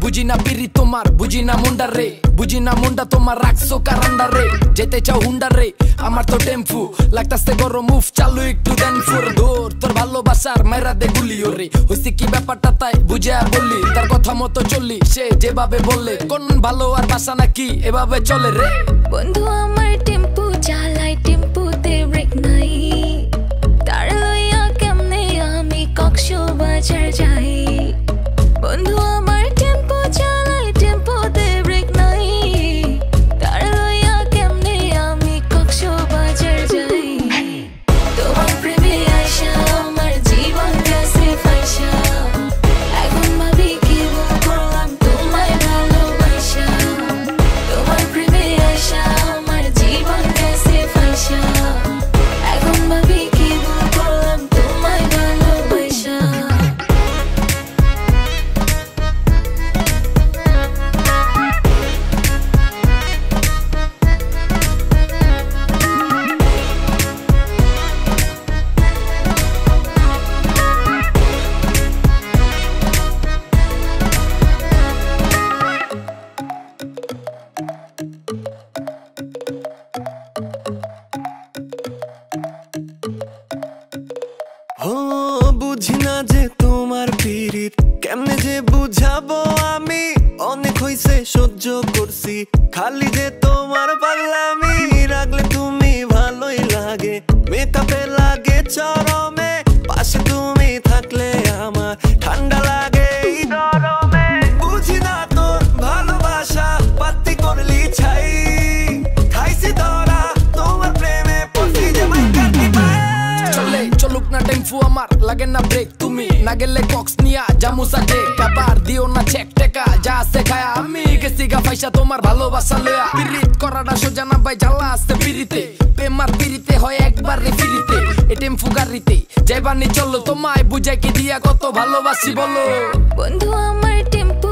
বুঝি না পিরি তোমার, বুঝি না মুন্ডা রে, বুঝি না মুন্ডা তোমার রাখছো কারান্ডা রে। যেতে চাও হুন্ডা রে, আমার তো টেম্পু লাগতাছে গরম মুভ, চালু একটু দেন ফুর দৌড়। তোর ভালোবাসার মেরা দে গুলি ওরে, হইছে কি ব্যাপারটা তাই বুঝে বললি, তার কথা মতো চললি সে যেভাবে বললে। কোন ভালো আর বাসা নাকি এভাবে চলে রে? বন্ধু আমার টেম্পু চালাই, টেম্পুতে ব্রেক নাই, তার লইয়া কেমনে আমি কক্সবাজার যাই। বন্ধু আমার টেম্পু চালাই, টেম্পুতে ব্রেক নাই, তার লইয়া কেমনে আমি কক্সবাজার যাই। তোমার প্রেমে আইসা আমার জীবন গেছে ফাইসা, এখন ভাবি কি ভুল করলাম তোমায় ভালোবাসা। তোমার প্রেমে আইসা আমার জীবন গেছে ফাইসা, এখন ভাবি কি ভুল করলাম তোমায় ভালোবাসা। বুঝি না যে তোমার পীড়িত কেমনে যে বুঝাবো আমি, অনেক হইছে সহ্য করছি, খালি যে তোমার পাগলামি। রাখলে তুমি ভালোই লাগে, মেকআপে লাগে চরমে, পাশে তুমি থাকলে আমার ঠান্ডা লাগে এই গরমে। বুঝি না তোর ভালোবাসা পাতি করলি ছাই, খাইছি ধরা তোমার প্রেমে পড়ছি যে মাইকাটি পায়। চলে চলুক না টেম্পু আমার লাগে না ব্রেক, তুমি না গেলে কক্স নিয়া জামুসা ডেক। আবার দিও না চেক টেকা যা আছে খায়া, আমি গেছি গা পয়সা তোমার ভালোবাসা লয়া। পিরিত করাটা সোজা না ভাই, জ্বালা আসতে পিরিতে, প্রেমার পিরিতে হয় একবার রে ফিরিতে। এ টেম্পু গাড়িতে যাইবানি চলো, তোমায় বুঝাই কি দিয়া কত ভালোবাসি বলো। বন্ধু আমার টেম্পু